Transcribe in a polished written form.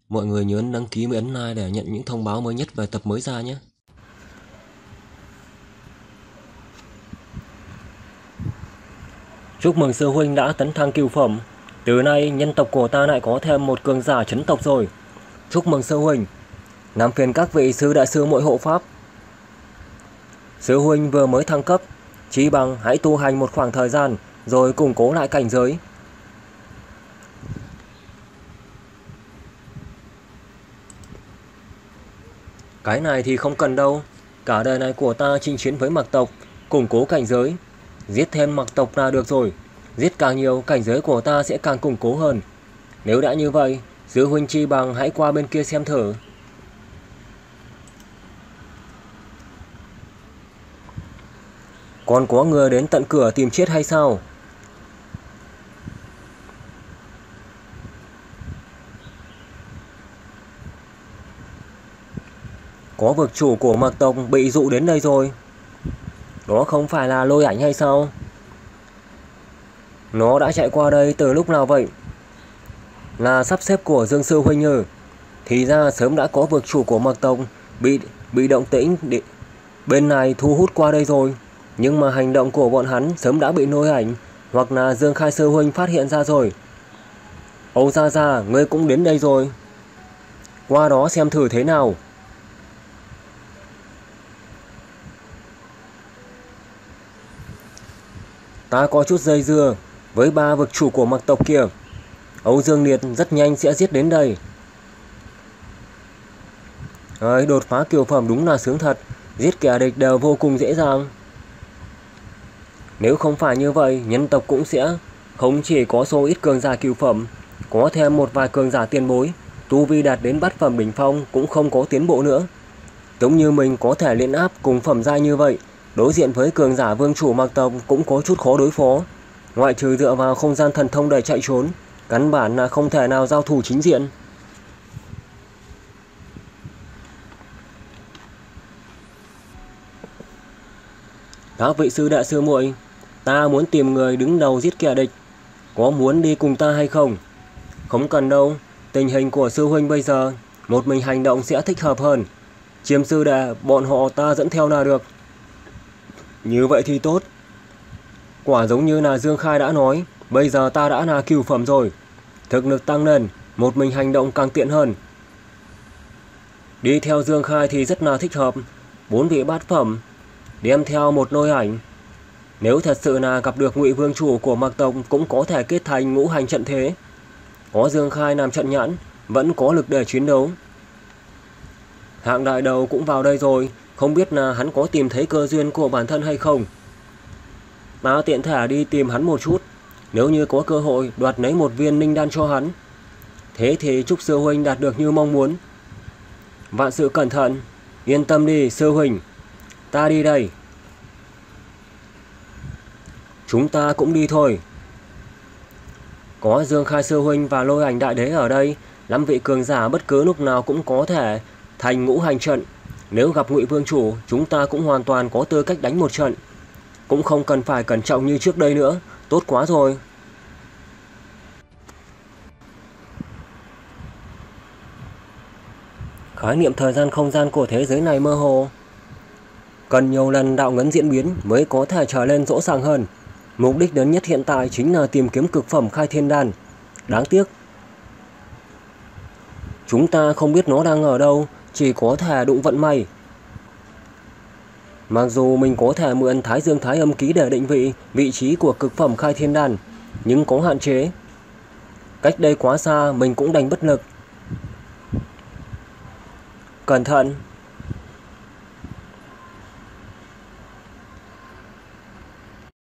Mọi người nhớ đăng ký và ấn like để nhận những thông báo mới nhất về tập mới ra nhé. Chúc mừng sư huynh đã tấn thăng cửu phẩm. Từ nay nhân tộc của ta lại có thêm một cường giả chấn tộc rồi. Chúc mừng sư huynh. Làm phiền các vị sư đại sư muội hộ pháp. Sư huynh vừa mới thăng cấp, chỉ bằng hãy tu hành một khoảng thời gian rồi củng cố lại cảnh giới. Cái này thì không cần đâu. Cả đời này của ta chinh chiến với mặc tộc, củng cố cảnh giới, giết thêm mặc tộc là được rồi. Giết càng nhiều, cảnh giới của ta sẽ càng củng cố hơn. Nếu đã như vậy, sư huynh chi bằng hãy qua bên kia xem thử. Còn có người đến tận cửa tìm chết hay sao? Có vực chủ của mặc tộc bị dụ đến đây rồi. Đó không phải là Lôi Ảnh hay sao? Nó đã chạy qua đây từ lúc nào vậy? Là sắp xếp của Dương sư huynh ư? Thì ra sớm đã có vực chủ của mặc tộc bị động tĩnh bên này thu hút qua đây rồi. Nhưng mà hành động của bọn hắn sớm đã bị Lôi Ảnh hoặc là Dương Khai sư huynh phát hiện ra rồi. Âu Gia, ngươi cũng đến đây rồi. Qua đó xem thử thế nào. Ta có chút dây dưa với 3 vực chủ của mặc tộc kia. Âu Dương Liệt rất nhanh sẽ giết đến đây. Đột phá cửu phẩm đúng là sướng thật. Giết kẻ địch đều vô cùng dễ dàng. Nếu không phải như vậy, nhân tộc cũng sẽ không chỉ có số ít cường giả cửu phẩm, có thêm một vài cường giả tiền bối, tu vi đạt đến bát phẩm đỉnh phong cũng không có tiến bộ nữa. Giống như mình có thể liên áp cùng phẩm giai như vậy, đối diện với cường giả vương chủ mặc tộc cũng có chút khó đối phó. Ngoại trừ dựa vào không gian thần thông để chạy trốn, căn bản là không thể nào giao thủ chính diện. Các vị sư đại sư muội, ta muốn tìm người đứng đầu giết kẻ địch, có muốn đi cùng ta hay không? Không cần đâu, tình hình của sư huynh bây giờ, một mình hành động sẽ thích hợp hơn. Chiêm sư đệ, bọn họ ta dẫn theo là được. Như vậy thì tốt. Quả giống như là Dương Khai đã nói, bây giờ ta đã là cửu phẩm rồi. Thực lực tăng lên, một mình hành động càng tiện hơn. Đi theo Dương Khai thì rất là thích hợp. 4 vị bát phẩm, đem theo một Lôi Ảnh. Nếu thật sự là gặp được Ngụy Vương chủ của mặc tộc cũng có thể kết thành ngũ hành trận thế. Có Dương Khai làm trận nhãn, vẫn có lực để chiến đấu. Hạng đại đầu cũng vào đây rồi, không biết là hắn có tìm thấy cơ duyên của bản thân hay không. Ta tiện thể đi tìm hắn một chút, nếu như có cơ hội đoạt lấy một viên linh đan cho hắn. Thế thì chúc sư huynh đạt được như mong muốn. Vạn sự cẩn thận, yên tâm đi sư huynh, ta đi đây. Chúng ta cũng đi thôi. Có Dương Khai sư huynh và Lôi Ảnh đại đế ở đây, 5 vị cường giả bất cứ lúc nào cũng có thể thành ngũ hành trận. Nếu gặp Ngụy Vương chủ, chúng ta cũng hoàn toàn có tư cách đánh một trận. Cũng không cần phải cẩn trọng như trước đây nữa, tốt quá rồi. Khái niệm thời gian không gian của thế giới này mơ hồ. Cần nhiều lần đạo ngấn diễn biến mới có thể trở lên rõ ràng hơn. Mục đích lớn nhất hiện tại chính là tìm kiếm cực phẩm khai thiên đan. Đáng tiếc, chúng ta không biết nó đang ở đâu, chỉ có thể đụng vận may. Mặc dù mình có thể mượn Thái Dương Thái Âm Ký để định vị trí của cực phẩm khai thiên đan, nhưng có hạn chế. Cách đây quá xa, mình cũng đành bất lực. Cẩn thận!